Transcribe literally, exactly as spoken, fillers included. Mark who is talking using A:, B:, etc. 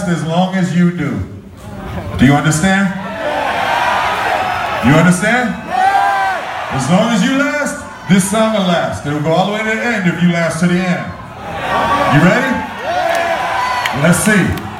A: last as long as you do. Do you understand? You understand? As long as you last, this song will last. It will go all the way to the end if you last to the end. You ready? Let's see.